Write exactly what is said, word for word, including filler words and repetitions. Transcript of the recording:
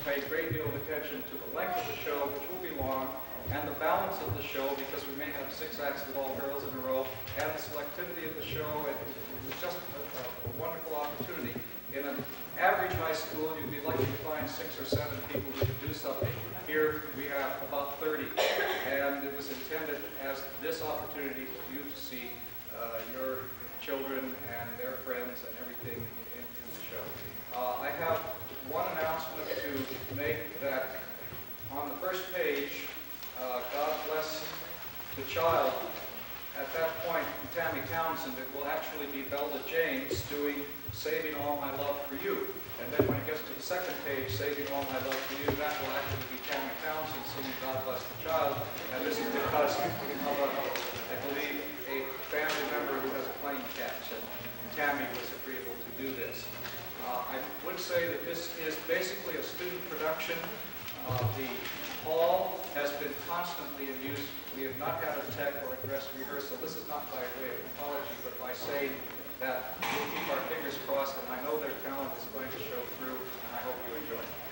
pay a great deal of attention to the length of the show, which will be long, and the balance of the show, because we may have six acts with all girls in a row, and the selectivity of the show. It, it was just a, a wonderful opportunity. In an average high school, you'd be lucky to find six or seven people who could do something. Here we have about thirty, and it was intended as this opportunity for you to see uh, your children and their friends and everything in, in the show. Uh, I have one announcement to make, that on the first page, uh, God bless the child. At that point, Tammy Townsend, it will actually be Belda James doing Saving All My Love for You. And then when it gets to the second page, Saving All My Love for You, that will actually be Tammy Townsend singing God Bless the Child. And this is because of, a, I believe, a family member who has a plane catch, and Tammy was agreeable to do this. Uh, I would say that this is basically a student production. Uh, the hall has been constantly in use. We have not had a tech or a dress rehearsal. This is not by way of apology, but by saying that we'll keep our fingers crossed, and I know their talent is going to show through, and I hope you enjoy it.